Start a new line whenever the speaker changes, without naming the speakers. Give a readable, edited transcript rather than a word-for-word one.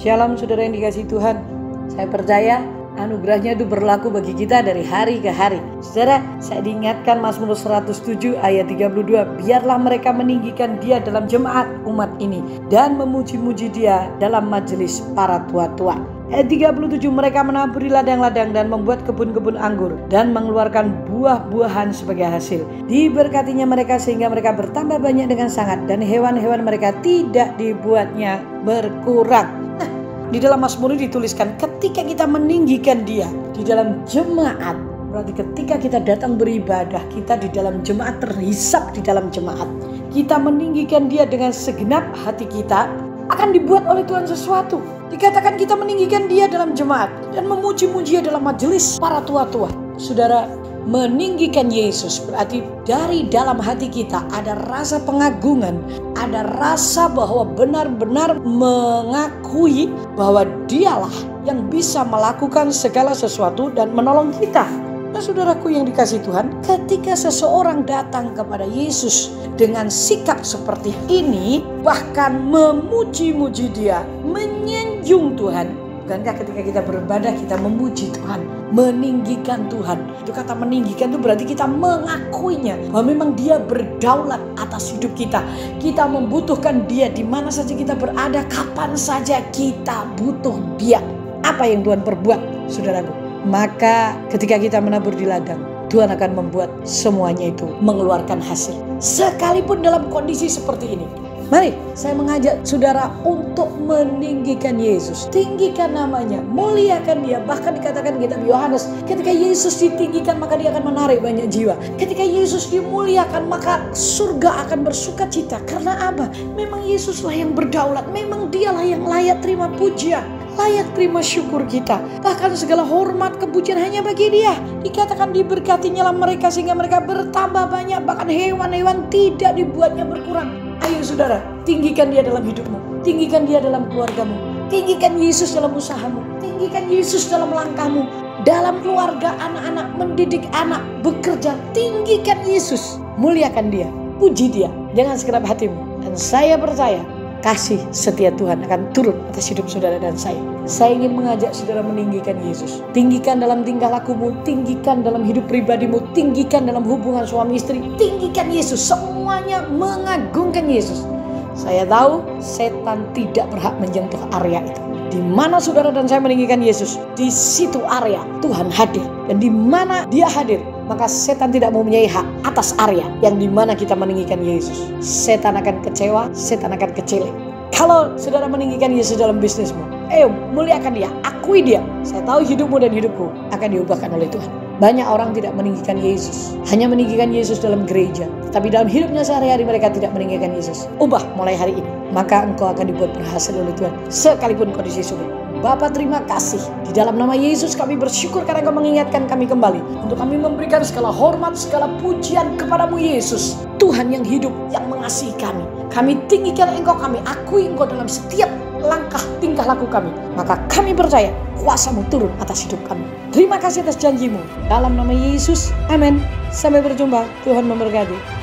Shalom saudara yang dikasihi Tuhan. Saya percaya anugerahnya itu berlaku bagi kita dari hari ke hari. Saudara, saya diingatkan Mazmur 107 ayat 32. Biarlah mereka meninggikan Dia dalam jemaat umat ini dan memuji-muji Dia dalam majelis para tua-tua. Ayat 37, mereka menaburi ladang-ladang dan membuat kebun-kebun anggur dan mengeluarkan buah-buahan sebagai hasil. Diberkatinya mereka sehingga mereka bertambah banyak dengan sangat, dan hewan-hewan mereka tidak dibuatnya berkurang. Di dalam Mazmur ini dituliskan ketika kita meninggikan Dia di dalam jemaat, berarti ketika kita datang beribadah, kita di dalam jemaat, terhisap di dalam jemaat, kita meninggikan Dia dengan segenap hati kita, akan dibuat oleh Tuhan sesuatu. Dikatakan kita meninggikan Dia dalam jemaat dan memuji-muji Dia dalam majelis para tua-tua. Saudara, meninggikan Yesus berarti dari dalam hati kita ada rasa pengagungan, ada rasa bahwa benar-benar mengakui bahwa Dialah yang bisa melakukan segala sesuatu dan menolong kita. Nah, saudaraku yang dikasihi Tuhan, ketika seseorang datang kepada Yesus dengan sikap seperti ini, bahkan memuji-muji Dia, menyanjung Tuhan. Bukankah ketika kita beribadah kita memuji Tuhan, meninggikan Tuhan? Itu kata meninggikan itu berarti kita mengakuinya bahwa memang Dia berdaulat atas hidup kita. Kita membutuhkan Dia di mana saja kita berada, kapan saja kita butuh Dia. Apa yang Tuhan perbuat, saudaraku? Maka ketika kita menabur di ladang, Tuhan akan membuat semuanya itu mengeluarkan hasil. Sekalipun dalam kondisi seperti ini, mari saya mengajak saudara untuk meninggikan Yesus. Tinggikan namanya, muliakan Dia. Bahkan dikatakan kitab Yohanes, ketika Yesus ditinggikan maka Dia akan menarik banyak jiwa. Ketika Yesus dimuliakan maka surga akan bersuka cita. Karena apa? Memang Yesuslah yang berdaulat. Memang Dialah yang layak terima pujian, layak terima syukur kita. Bahkan segala hormat kepujian hanya bagi Dia. Dikatakan diberkatinya mereka sehingga mereka bertambah banyak, bahkan hewan-hewan tidak dibuatnya berkurang. Ayo saudara, tinggikan Dia dalam hidupmu, tinggikan Dia dalam keluargamu, tinggikan Yesus dalam usahamu, tinggikan Yesus dalam langkahmu, dalam keluarga, anak-anak, mendidik anak, bekerja. Tinggikan Yesus, muliakan Dia, puji Dia dengan segenap hatimu. Dan saya percaya kasih setia Tuhan akan turun atas hidup saudara dan saya. Saya ingin mengajak saudara meninggikan Yesus. Tinggikan dalam tingkah lakumu, tinggikan dalam hidup pribadimu, tinggikan dalam hubungan suami istri. Tinggikan Yesus, semuanya mengagungkan Yesus. Saya tahu setan tidak berhak menyentuh area itu. Di mana saudara dan saya meninggikan Yesus, di situ area Tuhan hadir. Dan di mana Dia hadir, maka setan tidak mempunyai hak atas area yang di mana kita meninggikan Yesus. Setan akan kecewa, setan akan kecelik. Kalau saudara meninggikan Yesus dalam bisnismu, ayo muliakan Dia, akui Dia. Saya tahu hidupmu dan hidupku akan diubahkan oleh Tuhan. Banyak orang tidak meninggikan Yesus, hanya meninggikan Yesus dalam gereja, tapi dalam hidupnya sehari-hari mereka tidak meninggikan Yesus. Ubah mulai hari ini, maka engkau akan dibuat berhasil oleh Tuhan, sekalipun kondisi sulit. Bapa, terima kasih. Di dalam nama Yesus kami bersyukur karena Engkau mengingatkan kami kembali untuk kami memberikan segala hormat, segala pujian kepadamu Yesus, Tuhan yang hidup, yang mengasihi kami. Kami tinggikan Engkau, kami akui Engkau dalam setiap langkah tingkah laku kami. Maka kami percaya kuasa-Mu turun atas hidup kami. Terima kasih atas janji-Mu. Dalam nama Yesus, amin. Sampai berjumpa. Tuhan memberkati.